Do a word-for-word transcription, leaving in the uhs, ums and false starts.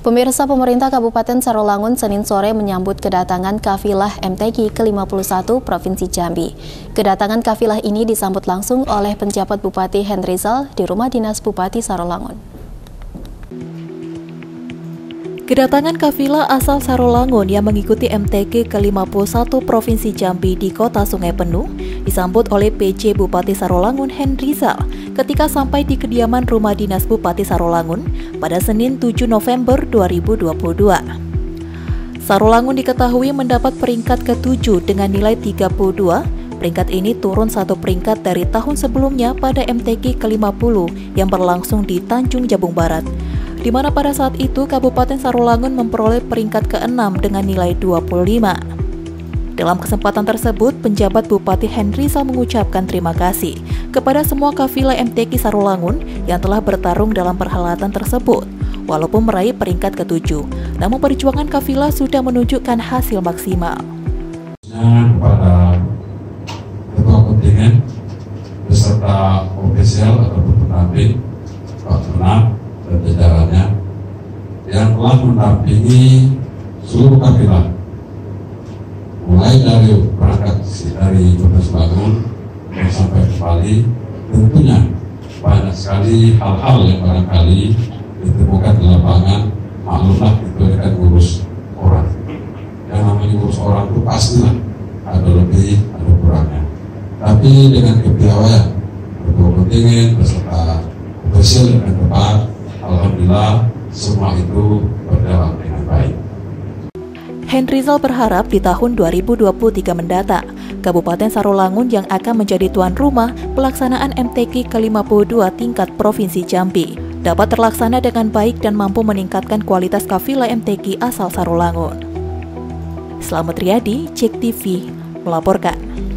Pemirsa, pemerintah Kabupaten Sarolangun Senin sore menyambut kedatangan kafilah M T Q ke lima puluh satu Provinsi Jambi. Kedatangan kafilah ini disambut langsung oleh penjabat Bupati Hendrizal di Rumah Dinas Bupati Sarolangun. Kedatangan kafilah asal Sarolangun yang mengikuti M T Q ke lima puluh satu Provinsi Jambi di Kota Sungai Penuh disambut oleh P J Bupati Sarolangun Hendrizal ketika sampai di kediaman Rumah Dinas Bupati Sarolangun pada Senin tujuh November dua ribu dua puluh dua. Sarolangun diketahui mendapat peringkat ketujuh dengan nilai tiga puluh dua. Peringkat ini turun satu peringkat dari tahun sebelumnya pada M T Q ke lima puluh yang berlangsung di Tanjung Jabung Barat, di mana pada saat itu Kabupaten Sarolangun memperoleh peringkat keenam dengan nilai dua puluh lima. Dalam kesempatan tersebut, penjabat Bupati Hendrizal mengucapkan terima kasih kepada semua kafilah M T Q Sarolangun yang telah bertarung dalam perhelatan tersebut. Walaupun meraih peringkat ketujuh, namun perjuangan kafilah sudah menunjukkan hasil maksimal. Kepada ketua kontingen beserta ofisial atau pendamping, Pak Menang dan jajarannya yang telah mendampingi seluruh kafilah, mulai dari berangkat dari Kota Sarolangun sampai ke Bali. Tentunya banyak sekali hal-hal yang barangkali ditemukan di lapangan. Maklumlah itu akan ngurus orang, yang namanya ngurus orang itu pastilah ada lebih ada kurangnya, tapi dengan kepiawaian ketua kontingen beserta ofisial dan tepat, alhamdulillah semua itu berjalan dengan baik. Hendrizal berharap di tahun dua ribu dua puluh tiga mendatang, Kabupaten Sarolangun yang akan menjadi tuan rumah pelaksanaan M T Q ke lima puluh dua tingkat Provinsi Jambi dapat terlaksana dengan baik dan mampu meningkatkan kualitas kafilah M T Q asal Sarolangun. Slamet Riyadi, Cek T V, melaporkan.